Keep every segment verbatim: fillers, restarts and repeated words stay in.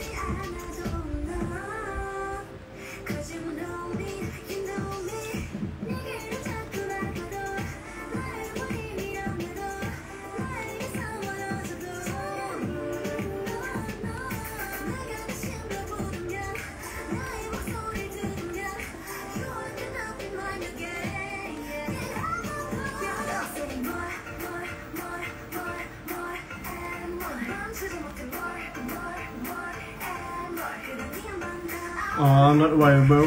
อ๋อ not viable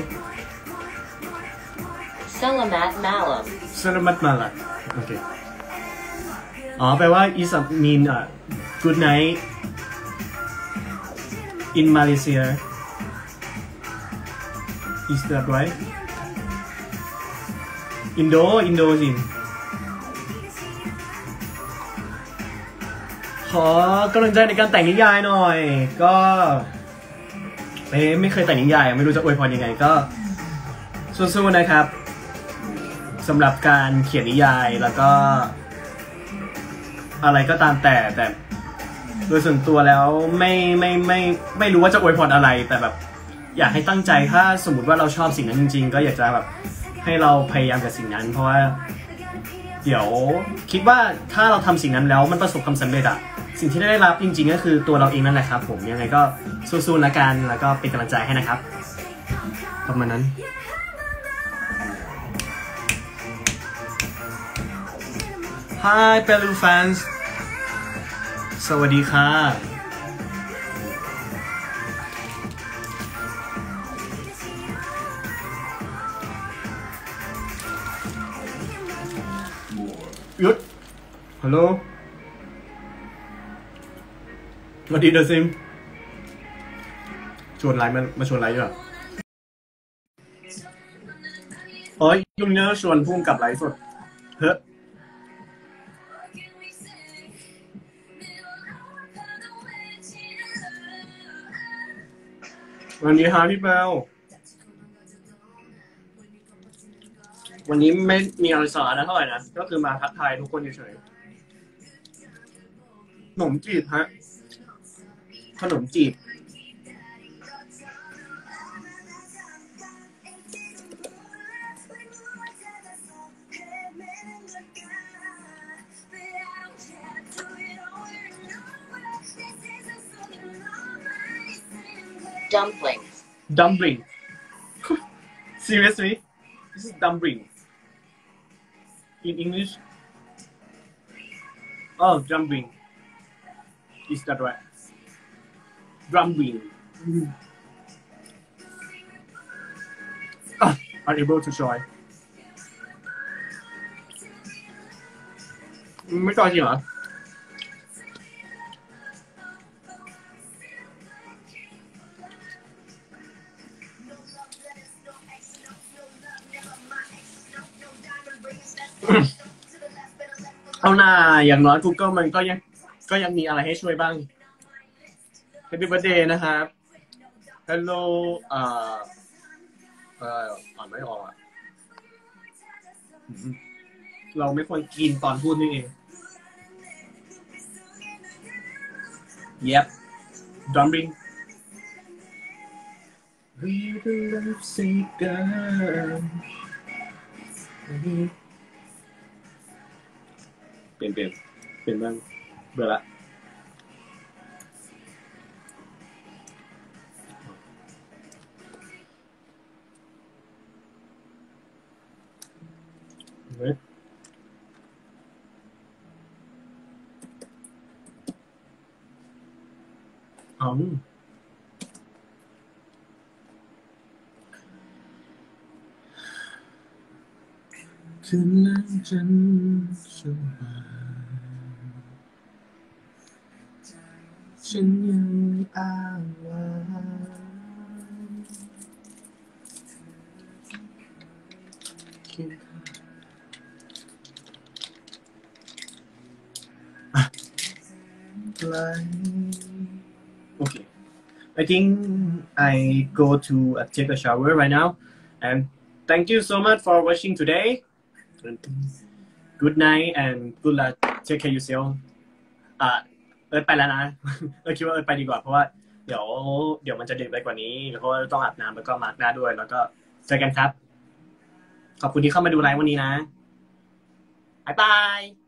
Selamat malam Selamat malam โอเคอ๋อแปลว่า is a mean uh, good night in Malaysia is that right Indo Indo สิขอกำลังใจในการแต่งนิยายหน่อยก็เอ๊ะไม่เคยแต่งนิยายไม่รู้จะอวยพรยังไงก็สู้ๆนะครับสำหรับการเขียนนิยายแล้วก็อะไรก็ตามแต่แต่โดยส่วนตัวแล้วไม่ไม่ไม่ไม่รู้ว่าจะอวยพรอะไรแต่แบบอยากให้ตั้งใจถ้าสมมติว่าเราชอบสิ่งนั้นจริงๆก็อยากจะแบบให้เราพยายามกับสิ่งนั้นเพราะว่าเดี๋ยวคิดว่าถ้าเราทำสิ่งนั้นแล้วมันประสบความสำเร็จอะสิ่งที่ได้รับจริงๆก็คือตัวเราเองนั่นแหละครับผมยังไงก็สู้ๆละกันแล้วก็เป็นกำลังใจให้นะครับประมาณนั้น Hi Peru fans สวัสดีค่ะยุดฮัลโหลสวัสดีเดอะซิมชวนไลฟ์มามาชวนไลฟ์อยู่อ่ะโอ้ยยุ่งเนอะชวนพุ่งกับไลฟ์สดเฮ้ยวันนี้ฮาพี่เปลวันนี้ไม่มีอะไรสาระเท่าไหร่นะก็คือมาทักทายทุกคนเฉยๆขนมจีบฮะขนมจีบ Dumplings dumpling seriously this is dumpling in English oh dumpling is that right dumpling ah unable to join ไม่จอยจริงเหรอเอาหน้าอย่างน้อย Google มันก็ยังก็ยังมีอะไรให้ช่วยบ้าง Happy Birthday นะครับ Hello เอ่อเอ่ออ่านไม่ออกอ่ะเราไม่ควรกินตอนพูดนี่เอง Yep dumpling We the love seeker เปลี่ยนเปลี่ยนเปลี่ยนบ้างเบื่อละเฮ้ยอ๋อคืนหลังจันทร์สว่างฉันยังอ้างว้างเคียงข้างไกล Okay I think I go to uh, take a shower right now and thank you so much for watching today Good night and good luck take care yourself อ่ะเอิร์ธไปแล้วนะเอิร์ธคิดว่าเอิร์ธไปดีกว่าเพราะว่าเดี๋ยวเดี๋ยวมันจะดึกไปกว่านี้แล้วก็ต้องอาบน้ำแล้วก็มาร์กหน้าด้วยแล้วก็เจอกันครับขอบคุณที่เข้ามาดูไลฟ์วันนี้นะบ๊ายบาย